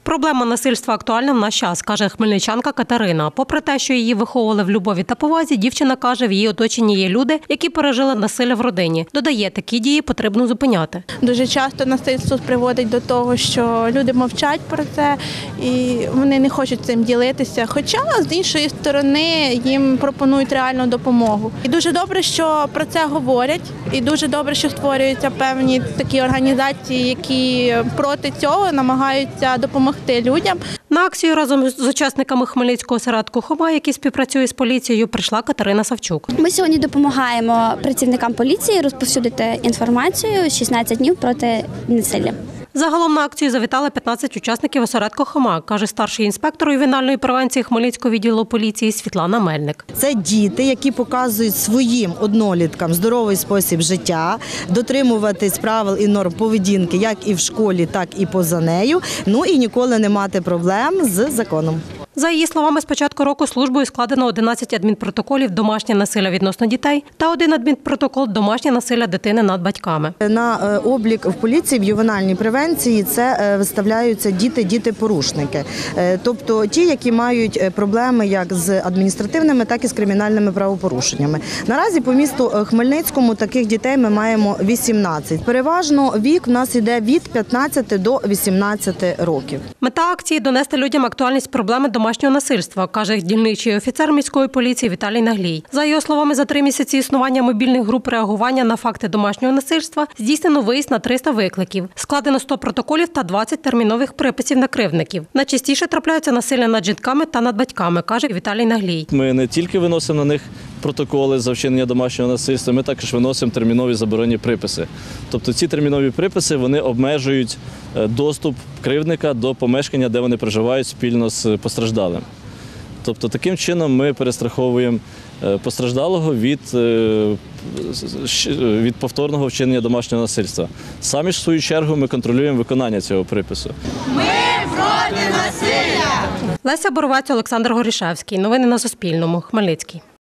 Проблема насильства актуальна в наш час, каже хмельничанка Катерина. Попри те, що її виховували в любові та повазі, дівчина каже, в її оточенні є люди, які пережили насилля в родині. Додає, такі дії потрібно зупиняти. Дуже часто насильство приводить до того, що люди мовчать про це і вони не хочуть цим ділитися. Хоча, з іншої сторони, їм пропонують реальну допомогу. І дуже добре, що про це говорять, і дуже добре, що створюються певні такі організації, які проти цього намагаються допомогти людям. На акцію разом з учасниками Хмельницького осередку «Хома», який співпрацює з поліцією, прийшла Катерина Савчук. Ми сьогодні допомагаємо працівникам поліції розповсюдити інформацію 16 днів проти насилля. Загалом на акцію завітали 15 учасників осередку «Хома», каже старший інспектор ювенальної превенції Хмельницького відділу поліції Світлана Мельник. Це діти, які показують своїм одноліткам здоровий спосіб життя, дотримуватись правил і норм поведінки як і в школі, так і поза нею, і ніколи не мати проблем з законом. За її словами, з початку року службою складено 11 адмінпротоколів «Домашнє насилля відносно дітей» та 1 адмінпротокол «Домашнє насилля дитини над батьками». На облік в поліції в ювенальній превенції це виставляються діти-порушники. Тобто ті, які мають проблеми як з адміністративними, так і з кримінальними правопорушеннями. Наразі по місту Хмельницькому таких дітей ми маємо 18. Переважно вік в нас йде від 15 до 18 років. Мета акції – донести людям актуальність проблеми домашнього насильства, каже дільничий офіцер міської поліції Віталій Наглій. За його словами, за 3 місяці існування мобільних груп реагування на факти домашнього насильства здійснено виїзд на 300 викликів. Складено 100 протоколів та 20 термінових приписів на кривдників. Найчастіше трапляються насилля над жінками та над батьками, каже Віталій Наглій. Ми не тільки виносимо на них протоколи за вчинення домашнього насильства, ми також виносимо термінові заборонні приписи. Тобто ці термінові приписи, вони обмежують доступ кривдника до помешкання, де вони проживають спільно з постраждалим. Тобто таким чином ми перестраховуємо постраждалого від повторного вчинення домашнього насильства. Самі ж в свою чергу ми контролюємо виконання цього припису. Ми проти насилля! Леся Боровець, Олександр Горішевський. Новини на Суспільному. Хмельницький.